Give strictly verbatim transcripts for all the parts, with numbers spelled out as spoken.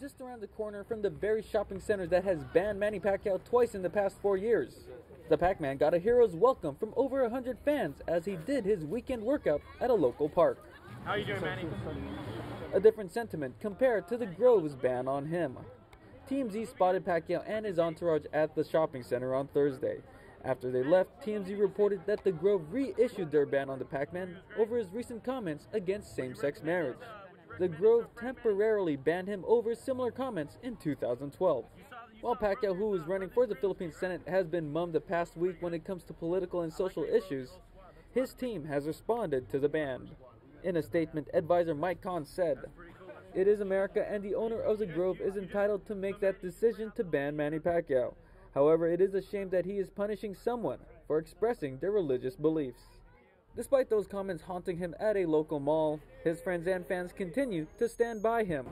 just around the corner from the very shopping center that has banned Manny Pacquiao twice in the past four years. The Pacman got a hero's welcome from over one hundred fans as he did his weekend workout at a local park. How are you doing, Manny? A different sentiment compared to the Grove's ban on him. T M Z spotted Pacquiao and his entourage at the shopping center on Thursday. After they left, T M Z reported that the Grove reissued their ban on the Pacman over his recent comments against same-sex marriage. The Grove temporarily banned him over similar comments in two thousand twelve. While Pacquiao, who is running for the Philippine Senate, has been mum the past week when it comes to political and social issues, his team has responded to the ban. In a statement, advisor Mike Koncz said, "It is America and the owner of the Grove is entitled to make that decision to ban Manny Pacquiao. However, it is a shame that he is punishing someone for expressing their religious beliefs." Despite those comments haunting him at a local mall, his friends and fans continue to stand by him,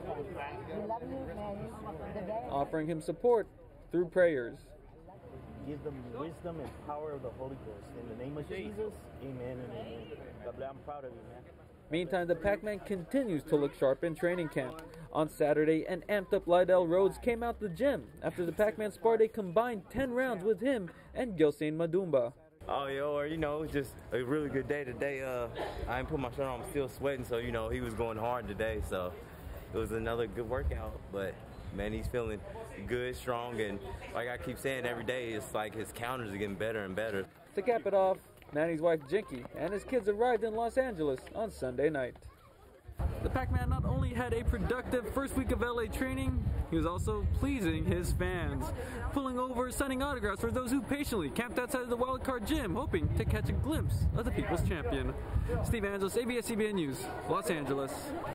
offering him support through prayers. Give them wisdom and power of the Holy Ghost. In the name of Jesus, amen and amen. God bless. I'm proud of you, man. Meantime, the Pacman continues to look sharp in training camp. On Saturday, an amped-up Lydell Rhodes came out the gym after the Pacman sparred a combined ten rounds with him and Gilsane Madumba. Oh, yo, or, you know, just a really good day today. Uh, I didn't put my shirt on, I'm still sweating, so, you know, he was going hard today, so it was another good workout. But, man, he's feeling good, strong, and like I keep saying every day, it's like his counters are getting better and better. To cap it off, Manny's wife Jinky and his kids arrived in Los Angeles on Sunday night. The Pacman not only had a productive first week of L A training, he was also pleasing his fans, pulling over, signing autographs for those who patiently camped outside of the Wildcard Gym, hoping to catch a glimpse of the People's Champion. Steve Angeles, A B S C B N News, Los Angeles.